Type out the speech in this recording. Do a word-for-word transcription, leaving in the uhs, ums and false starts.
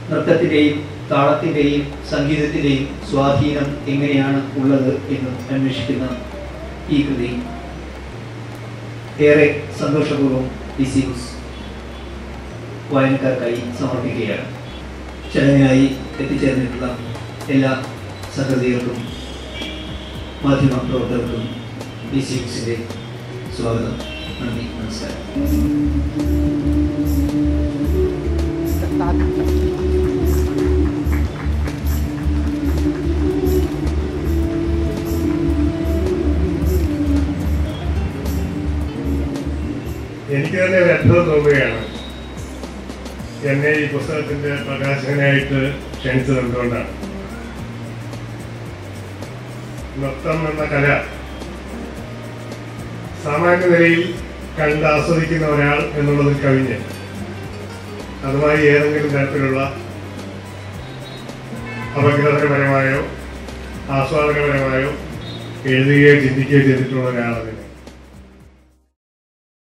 നൃത്തത്തിൻ്റെയും താളത്തിൻ്റെയും സംഗീതത്തിൻ്റെയും സ്വാധീനം എങ്ങനെയാണ് ഉള്ളത് എന്ന് അന്വേഷിക്കുന്ന ഈ കൃതി ഏറെ സന്തോഷപൂർവ്വം ഡിസിയൂസ് വായനക്കാർക്കായി സമർപ്പിക്കുകയാണ്. ചടങ്ങിനായി എത്തിച്ചേർന്നിട്ടുള്ള എല്ലാ സഹൃദയർക്കും മാധ്യമ പ്രവർത്തകർക്കും ഡിസിയൂസിൻ്റെ സ്വാഗതം. നന്ദി, നമസ്കാരം. എനിക്ക് തന്നെ ഒരു അത്ഭുതം തോന്നുകയാണ്. എന്നെ ഈ പുസ്തകത്തിന്റെ പ്രകാശകനായിട്ട് ക്ഷണിച്ചത് എന്തുകൊണ്ടാണ്? നൃത്തം എന്ന കല സാമാന്യ നിലയിൽ കണ്ട് ആസ്വദിക്കുന്ന ഒരാൾ എന്നുള്ളതിൽ കവിഞ്ഞ് അതുമായി ഏതെങ്കിലും തരത്തിലുള്ള അപഗ്രഥനപരമായോ ആസ്വാദനപരമായോ എഴുതുകയോ ചിന്തിക്കുകയോ ചെയ്തിട്ടുള്ള ഒരാളാണ്.